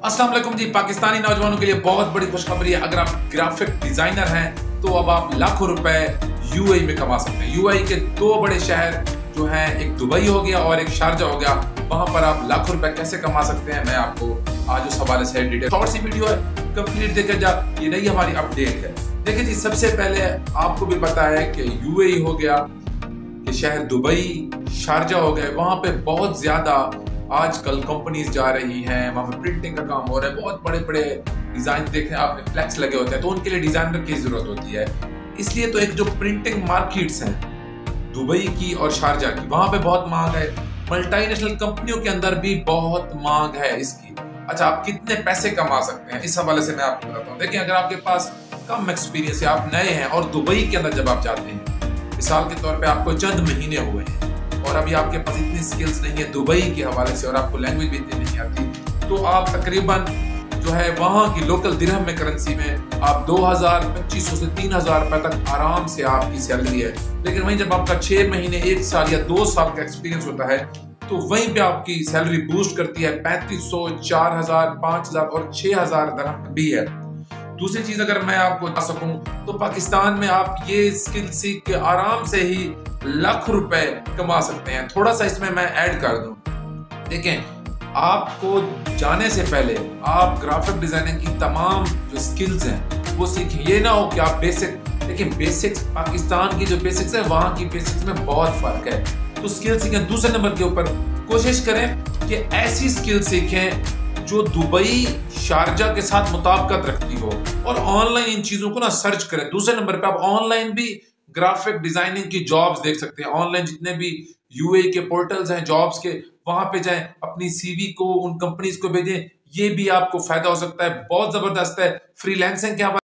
अस्सलाम वालेकुम जी। पाकिस्तानी नौजवानों के लिए बहुत बड़ी खुशखबरी है। अगर आप ग्राफिक डिजाइनर हैं तो अब आप लाखों रुपए यूएई में कमा सकते हैं। यूएई के दो बड़े शहर जो हैं, एक दुबई हो गया और एक शारजा हो गया, वहां पर आप लाखों रुपए कैसे कमा सकते हैं मैं आपको आज उस हवाले से डिटेल शॉर्ट सी वीडियो है, कंप्लीट देखे जा। ये नई हमारी अपडेट है। देखिए जी, सबसे पहले आपको भी पता है कि यूएई हो गया, ये शहर दुबई, शारजा हो गए, वहां पे बहुत ज्यादा आजकल कंपनीज जा रही हैं, वहां पे प्रिंटिंग का काम हो रहा है। बहुत बड़े बड़े डिजाइन देखें आपने, फ्लैक्स लगे होते हैं, तो उनके लिए डिजाइनर की जरूरत होती है। इसलिए तो एक जो प्रिंटिंग मार्केट्स हैं दुबई की और शारजा की, वहां पे बहुत मांग है। मल्टीनेशनल कंपनियों के अंदर भी बहुत मांग है इसकी। अच्छा, आप कितने पैसे कमा सकते हैं इस हवाले से मैं आपको बताता हूँ। देखिए, अगर आपके पास कम एक्सपीरियंस है, आप नए हैं और दुबई के अंदर जब आप जाते हैं, मिसाल के तौर पे आपको चंद महीने हुए हैं और अभी आपके पास इतनी स्किल्स नहीं है दुबई के हवाले से और आपको लैंग्वेज भी इतनी नहीं आती, तो आप तकरीबन जो है वहां की लोकल दिरहम में करेंसी में आप 2000-2500 से 3000 रुपए तक आराम से आपकी सैलरी है। लेकिन वहीं जब आपका 6 महीने, 1 साल या 2 साल का एक्सपीरियंस होता है तो वहीं पे आपकी सैलरी बूस्ट करती है। 3500, 4000, 5000 और 6000 दिरहम भी है। दूसरी चीज अगर मैं आपको बता सकूं तो पाकिस्तान में आप ये स्किल सीख के आराम से ही लाख रुपए कमा सकते हैं। थोड़ा सा इसमें मैं ऐड कर दूं, देखें, आपको जाने से पहले आप ग्राफिक डिजाइनिंग की तमाम जो स्किल्स हैं वो सीखें। ये ना हो कि आप बेसिक, देखिए बेसिक्स, पाकिस्तान की जो बेसिक्स है वहां की बेसिक्स में बहुत फर्क है, तो स्किल सीखें। दूसरे नंबर के ऊपर कोशिश करें कि ऐसी स्किल सीखें जो दुबई, शारजा के साथ मुताबिकत रखती हो, और ऑनलाइन इन चीजों को ना सर्च करें। दूसरे नंबर पे आप ऑनलाइन भी ग्राफिक डिजाइनिंग की जॉब्स देख सकते हैं। ऑनलाइन जितने भी यूएई के पोर्टल्स हैं जॉब्स के, वहां पे जाएं, अपनी सीवी को उन कंपनीज को भेजें। ये भी आपको फायदा हो सकता है, बहुत जबरदस्त है। फ्रीलांसिंग के